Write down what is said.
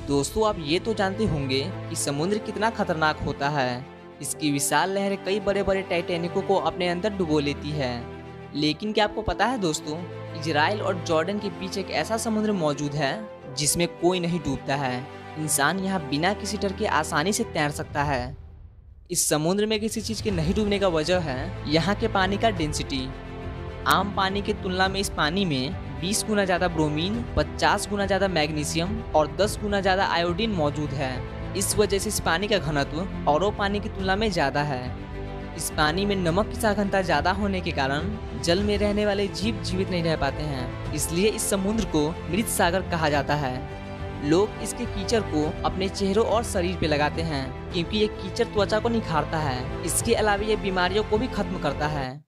दोस्तों, आप ये तो जानते होंगे कि समुद्र कितना खतरनाक होता है। इसकी विशाल लहरें कई बड़े बड़े टाइटैनिकों को अपने अंदर डुबो लेती है। लेकिन क्या आपको पता है दोस्तों, इजराइल और जॉर्डन के बीच एक ऐसा समुद्र मौजूद है जिसमें कोई नहीं डूबता है। इंसान यहाँ बिना किसी डर के आसानी से तैर सकता है। इस समुद्र में किसी चीज़ के नहीं डूबने का वजह है यहाँ के पानी का डेंसिटी। आम पानी की तुलना में इस पानी में 20 गुना ज़्यादा ब्रोमीन, 50 गुना ज़्यादा मैग्नीशियम और 10 गुना ज़्यादा आयोडीन मौजूद है। इस वजह से इस पानी का घनत्व औरों पानी की तुलना में ज़्यादा है। इस पानी में नमक की साघनता ज़्यादा होने के कारण जल में रहने वाले जीव जीवित नहीं रह पाते हैं। इसलिए इस समुद्र को मृत सागर कहा जाता है। लोग इसके कीचड़ को अपने चेहरों और शरीर पे लगाते हैं क्योंकि ये कीचड़ त्वचा को निखारता है। इसके अलावा ये बीमारियों को भी खत्म करता है।